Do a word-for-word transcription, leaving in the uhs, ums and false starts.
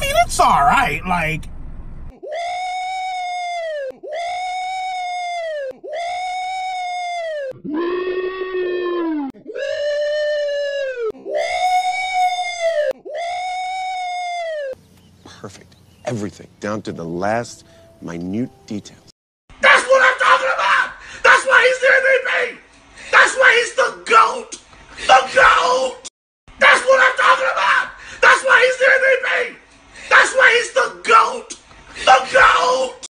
mean, it's all right. Like, Perfect. Everything, down to the last minute details.